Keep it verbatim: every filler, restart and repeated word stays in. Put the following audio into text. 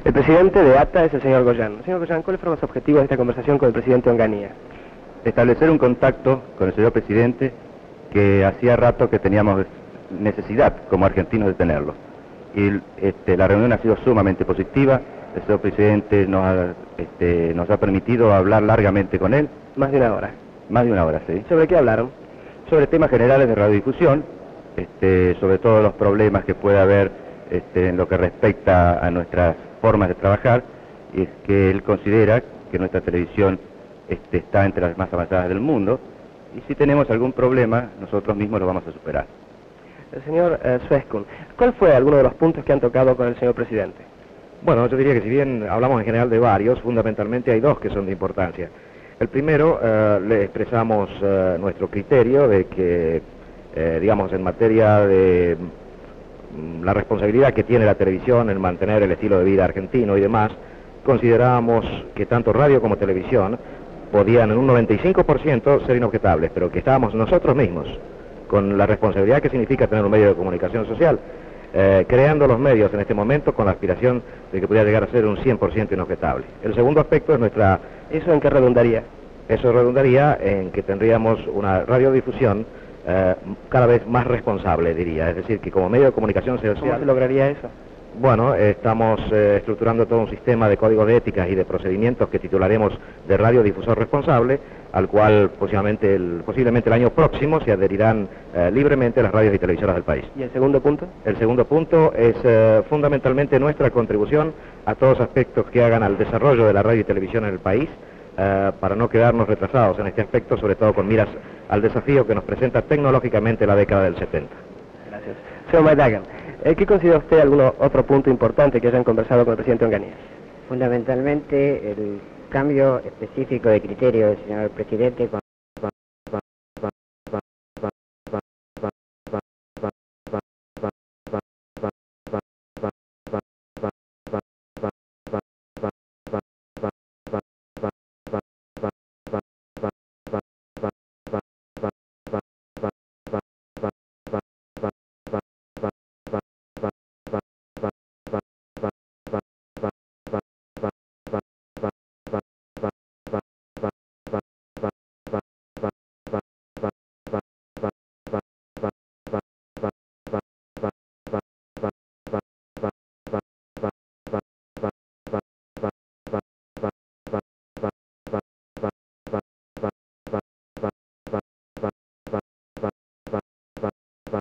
El presidente de A T A es el señor Goyan. Señor Goyan, ¿cuáles fueron los objetivos de esta conversación con el presidente Onganía? Establecer un contacto con el señor presidente que hacía rato que teníamos necesidad como argentinos de tenerlo. Y este, la reunión ha sido sumamente positiva. El señor presidente nos ha, este, nos ha permitido hablar largamente con él. Más de una hora. Más de una hora, sí. ¿Sobre qué hablaron? Sobre temas generales de radiodifusión, este, sobre todos los problemas que puede haber este, en lo que respecta a nuestras formas de trabajar, y es que él considera que nuestra televisión este, está entre las más avanzadas del mundo, y si tenemos algún problema, nosotros mismos lo vamos a superar. El señor eh, Sueskun, ¿cuál fue alguno de los puntos que han tocado con el señor presidente? Bueno, yo diría que si bien hablamos en general de varios, fundamentalmente hay dos que son de importancia. El primero, eh, le expresamos eh, nuestro criterio de que, eh, digamos, en materia de mm, la responsabilidad que tiene la televisión en mantener el estilo de vida argentino y demás, considerábamos que tanto radio como televisión podían en un noventa y cinco por ciento ser inobjetables, pero que estábamos nosotros mismos, con la responsabilidad que significa tener un medio de comunicación social, eh, creando los medios en este momento con la aspiración de que pudiera llegar a ser un cien por ciento inobjetable. El segundo aspecto es nuestra... ¿Eso en qué redundaría? Eso redundaría en que tendríamos una radiodifusión eh, cada vez más responsable, diría, es decir, que como medio de comunicación social... ¿Cómo se lograría eso? Bueno, eh, estamos eh, estructurando todo un sistema de códigos de éticas y de procedimientos que titularemos de radiodifusor responsable, al cual posiblemente el, posiblemente el año próximo se adherirán eh, libremente las radios y televisoras del país. ¿Y el segundo punto? El segundo punto es eh, fundamentalmente nuestra contribución a todos aspectos que hagan al desarrollo de la radio y televisión en el país, eh, para no quedarnos retrasados en este aspecto, sobre todo con miras al desafío que nos presenta tecnológicamente la década del setenta. Gracias. Señor Maydagan, ¿qué considera usted algún otro punto importante que hayan conversado con el presidente Onganía? Fundamentalmente el cambio específico de criterio del señor presidente con